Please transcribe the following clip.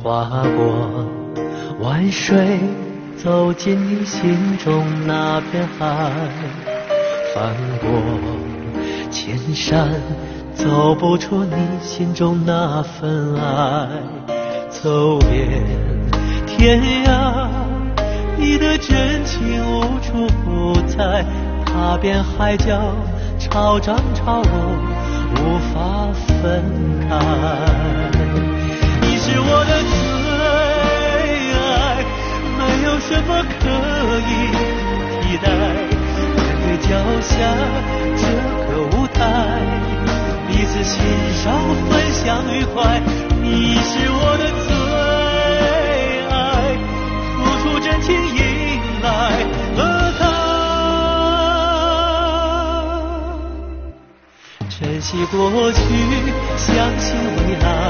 划过万水，走进你心中那片海，翻过千山，走不出你心中那份爱，走遍天涯，你的真情无处不在，踏遍海角，潮涨潮落，无法分开。你是我的最爱，没有什么可以替代，面对脚下这个舞台，彼此欣赏，分享愉快。你是我的最爱，付出真情迎来和他，珍惜过去，相信未来。